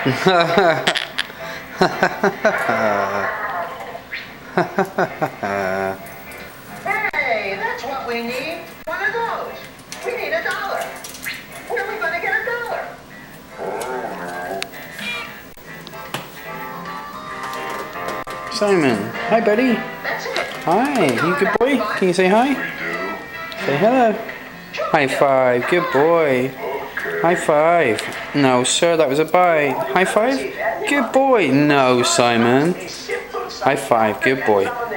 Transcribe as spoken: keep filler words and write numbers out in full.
Hey, that's what we need. One of those. We need a dollar. Where are we going to get a dollar? Simon, hi buddy. That's it. Hi, you good boy? Can you say hi? Say hello. High five, good boy. High five. No, sir, that was a bite. High five? Good boy. No, Simon. High five, good boy.